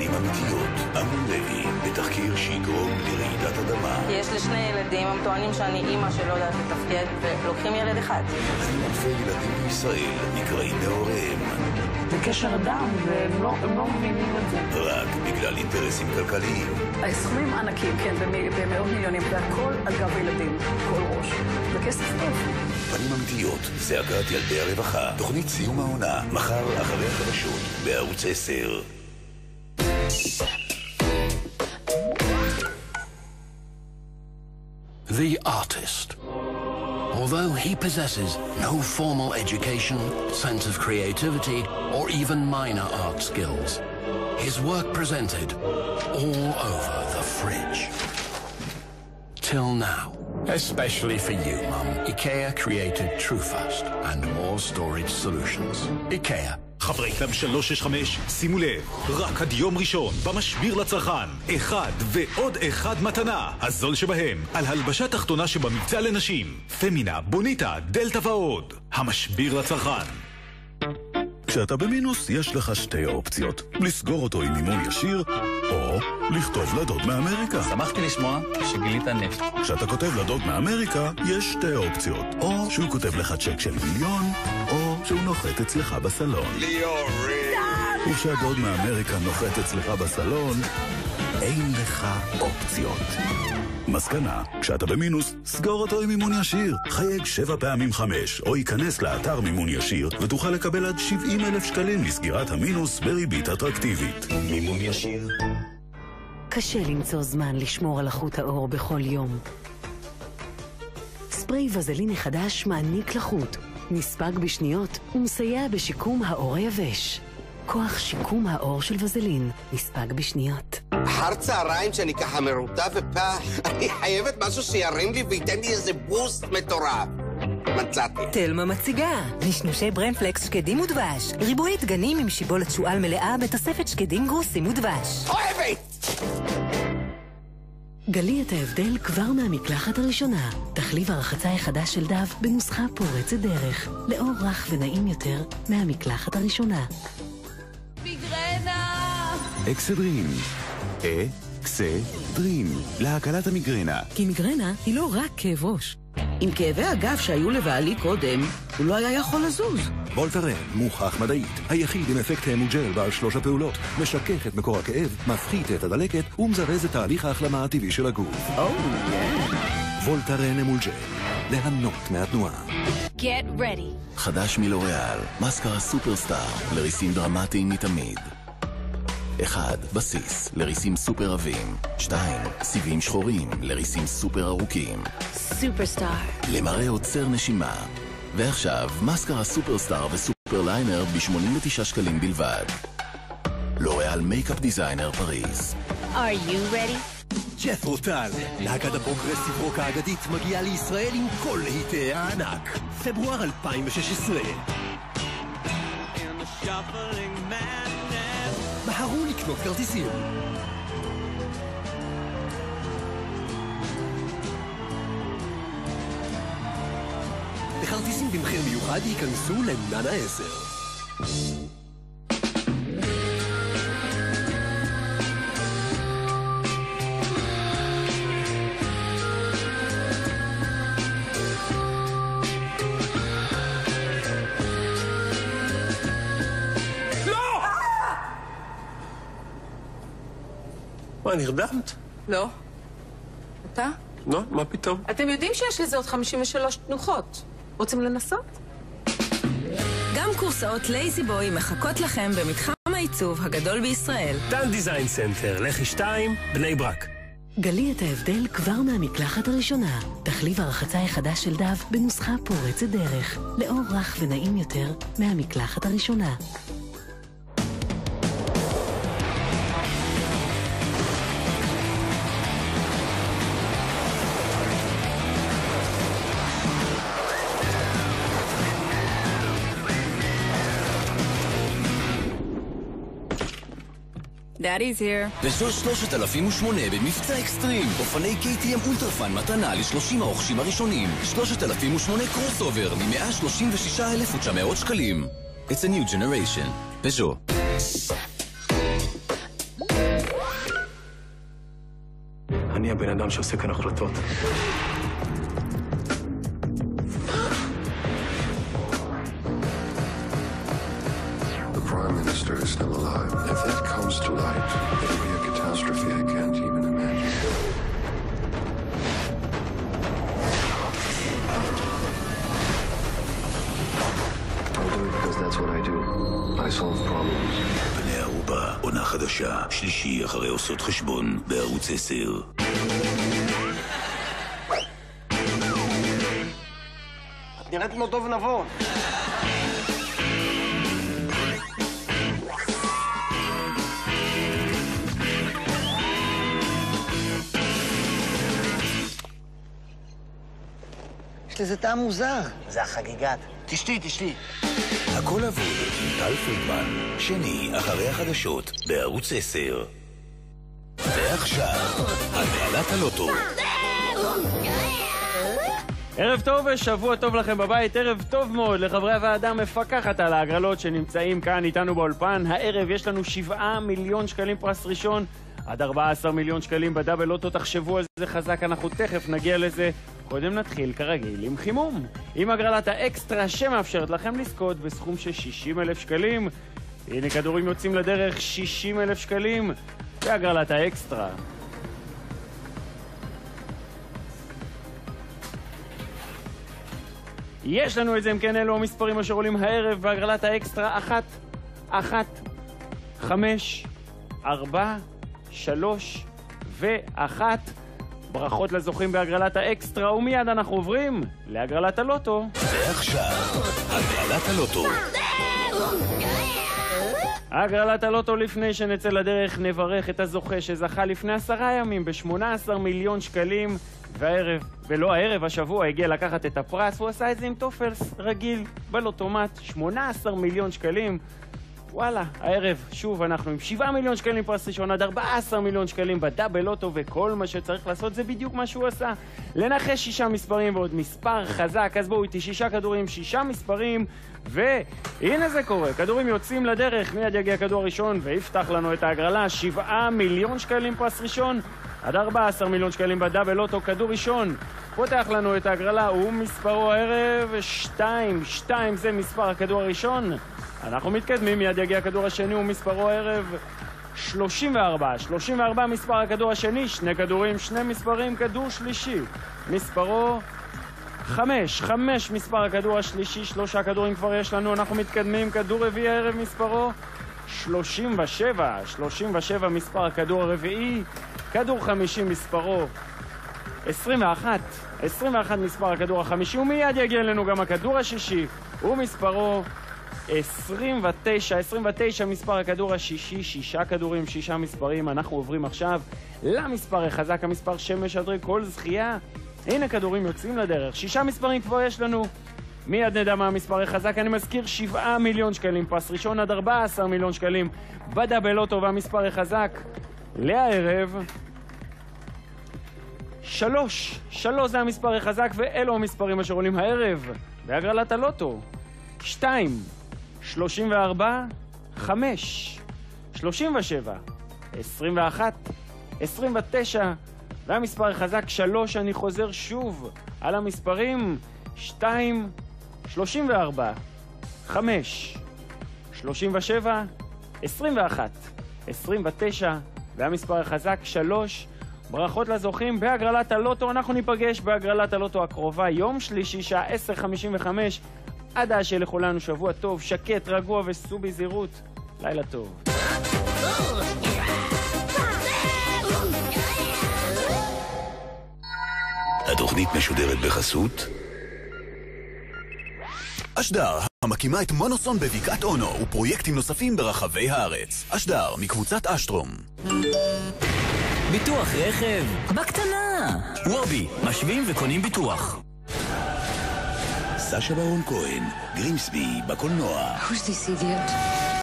פנים אמיתיות. אמנון לוי, בתחקיר שיגרום לרעידת אדמה. יש לי שני ילדים, הם טוענים שאני אימא שלא יודעת לתפקד, ולוקחים ילד אחד. היו אלפי ילדים בישראל נקראים להוריהם. זה קשר דם, והם לא מבינים את זה. רק בגלל אינטרסים כלכליים. הסכומים ענקים, כן, במאות מיליונים, והכל על גב ילדים, כל ראש. זה כסף טוב. פנים אמיתיות, זעקת ילדי הרווחה. תוכנית סיום העונה, מחר אחרי החדשות, בערוץ 10. The artist. Although he possesses no formal education, sense of creativity, or even minor art skills, his work presented all over the fridge. Till now. Especially for you, Mum, IKEA created TrueFast and more storage solutions. IKEA. חברי קלאב 365, שימו לב, רק עד יום ראשון, במשביר לצרכן, אחד ועוד אחד מתנה, הזול שבהם, על הלבשה תחתונה שבמבצע לנשים, פמינה, בוניטה, דלטה ועוד, המשביר לצרכן. כשאתה במינוס, יש לך שתי אופציות, לסגור אותו עם מימון ישיר, או לכתוב לדוד מאמריקה. שמחתי לשמוע שגילית נפט. כשאתה כותב לדוד מאמריקה, יש שתי אופציות, או שהוא כותב לך צ'ק של מיליון, או שהוא נוחת אצלך בסלון. וכשהדוד מאמריקה נוחת אצלך בסלון, אין לך אופציות. מסקנה, כשאתה במינוס, סגור אותו עם מימון ישיר. חייג 7 פעמים 5, או ייכנס לאתר מימון ישיר, ותוכל לקבל עד 70,000 שקלים לסגירת המינוס בריבית אטרקטיבית. מימון ישיר. קשה למצוא זמן לשמור על איכות העור בכל יום. ספרי וזליני חדש מעניק לחוט, נספג בשניות ומסייע בשיקום העור היבש. כוח שיקום העור של וזלין, נספג בשניות. אחר צהריים שאני ככה מרוטה ופח, אני חייבת משהו שירים לי וייתן לי איזה בוסט מטורף. מצאתי. תלמה מציגה נשנושי ברנפלקס שקדים ודבש, ריבועי דגנים עם שיבולת שועל מלאה בתוספת שקדים גרוסים ודבש. אוהבת! גלי את ההבדל כבר מהמקלחת הראשונה. תחליב הרחצה החדש של דב בנוסחה פורצת דרך, לאור רך ונעים יותר מהמקלחת הראשונה. מיגרנה! אקסדרין. אקסדרין. להקלת המיגרנה. כי מיגרנה היא לא רק כאב ראש. עם כאבי הגב שהיו לבעלי קודם, הוא לא היה יכול לזוז. וולטרן, מוכח מדעית, היחיד עם אפקט המוג'ל בעל 3 הפעולות, משכך את מקור הכאב, מפחית את הדלקת ומזרז את תהליך ההחלמה הטבעי של הגוף. וולטרן המוג'ל, ליהנות מהתנועה. Get ready. חדש מלוריאל, מסקרה סופרסטאר, לריסים דרמטיים מתמיד. 1. בסיס, לריסים סופר עבים. 2. סיבים שחורים, לריסים סופר ארוכים. סופרסטאר. למראה עוצר נשימה. ועכשיו, מסקרה סופרסטאר וסופר ליינר ב-89 שקלים בלבד. לוריאל מייקאפ דיזיינר פריז. Are you ready? ג'ת'רו טל, להקת הפרוגרסיב רוק האגדית מגיעה לישראל עם כל להיטי הענק. פברואר 2016. בחרו לקנות כרטיסים. לכרטיסים במחיר מיוחד ייכנסו לננה 10. מה, נרדמת? לא. אתה? לא, מה פתאום? אתם יודעים שיש לזה עוד 53 תנוחות. רוצים לנסות? גם קורסאות לייזי בוי מחכות לכם במתחם העיצוב הגדול בישראל. דן דיזיין סנטר, לחי 2, בני ברק. גלי את ההבדל כבר מהמקלחת הראשונה. תחליב הרחצה החדש של דב בנוסחה פורצת דרך, לאור רך ונעים יותר מהמקלחת הראשונה. Daddy's here. פז'ו 3008 במבצע אקסטרים. אופני KTM אולטרפן מתנה ל30 הרוכשים הראשונים. 3008 קרוס אובר מ-136,900 שקלים. It's a new generation. פז'ו. אני הבן אדם שעושה כאן החלטות. The Prime Minister is still alive. If that comes to light, it'll be a catastrophe I can't even imagine. I do it because that's what I do. I solve problems. בני ערובה, עונה חדשה, שלישי אחרי עושות חשבון, בערוץ 10. את נראית כמו דוב נבון. יש לזה טעם מוזר. זה החגיגת. תשתי. הכל עבור עם טל פלדמן, שני אחרי החדשות, בערוץ 10. ועכשיו, הגרלת הלוטו. ערב טוב ושבוע טוב לכם בבית, ערב טוב מאוד לחברי הוועדה המפקחת על ההגרלות שנמצאים כאן איתנו באולפן. הערב יש לנו 7 מיליון שקלים פרס ראשון, עד 14 מיליון שקלים בדאבל לוטו. תחשבו על זה חזק, אנחנו תכף נגיע לזה. קודם נתחיל כרגיל עם חימום, עם הגרלת האקסטרה שמאפשרת לכם לזכות בסכום של 60,000 שקלים. הנה כדורים יוצאים לדרך, 60,000 שקלים והגרלת האקסטרה. יש לנו את זה, אם כן אלו המספרים אשר עולים הערב בהגרלת האקסטרה. 1, 5, 4, 3 ו1. ברכות לזוכים בהגרלת האקסטרה, ומיד אנחנו עוברים להגרלת הלוטו. ועכשיו, הגרלת הלוטו. הגרלת הלוטו, לפני שנצא לדרך נברך את הזוכה שזכה לפני 10 ימים ב-18 מיליון שקלים, והערב, ולא הערב, השבוע הגיע לקחת את הפרס. הוא עשה את זה עם טופלס רגיל בלוטומט, 18 מיליון שקלים. וואלה, הערב שוב אנחנו עם 7 מיליון שקלים פרס ראשון, עד 14 מיליון שקלים בדאבל לוטו, וכל מה שצריך לעשות זה בדיוק מה שהוא עשה, לנחש 6 מספרים ועוד מספר חזק. אז בואו איתי, 6 כדורים, 6 מספרים, והנה זה קורה, כדורים יוצאים לדרך. מיד יגיע כדור ראשון ויפתח לנו את ההגרלה. 7 מיליון שקלים פרס ראשון, עד 14 מיליון שקלים בדאבל לוטו. כדור ראשון פותח לנו את ההגרלה, ומספרו הערב 2. 2 זה מספר הכדור הראשון. אנחנו מתקדמים, מיד יגיע הכדור השני, ומספרו הערב 34. 34 מספר הכדור השני, 2 כדורים, 2 מספרים, כדור שלישי. מספרו 5. 5 מספר הכדור השלישי, 3 כדורים כבר יש לנו. אנחנו מתקדמים, כדור רביעי הערב, מספרו 37. 37 מספר הכדור הרביעי, כדור חמישי, מספרו 21. 21 מספר הכדור החמישי, ומיד יגיע לנו גם הכדור השישי, ומספרו 29. 29 מספר הכדור השישי, 6 כדורים, 6 מספרים. אנחנו עוברים עכשיו למספר החזק, המספר שמשדרג כל זכייה. הנה כדורים יוצאים לדרך, 6 מספרים כבר יש לנו. מיד נדע מה המספר החזק. אני מזכיר, 7 מיליון שקלים פרס ראשון, עד 14 מיליון שקלים בדאבל לוטו, והמספר החזק לערב 3. 3 זה המספר החזק, ואלו המספרים אשר עולים הערב בהגרלת הלוטו. 2, 34, 5, 37, 21, 29, והמספר החזק 3. אני חוזר שוב על המספרים: 2, 34, 5, 37, 21, 29, והמספר החזק 3. ברכות לזוכים בהגרלת הלוטו. אנחנו ניפגש בהגרלת הלוטו הקרובה, יום שלישי, שעה 10:55. עד אז שיהיה לכולנו שבוע טוב, שקט, רגוע וסעו בזהירות. לילה טוב. התוכנית משודרת בחסות אשדר, המקימה את מונוסון בבקעת אונו ופרויקטים נוספים ברחבי הארץ. אשדר, מקבוצת אשטרום. ביטוח רכב בקטנה. וובי, משווים וקונים ביטוח. סשה ברון כהן, גרימסבי, בקולנוע. Who's this idiot?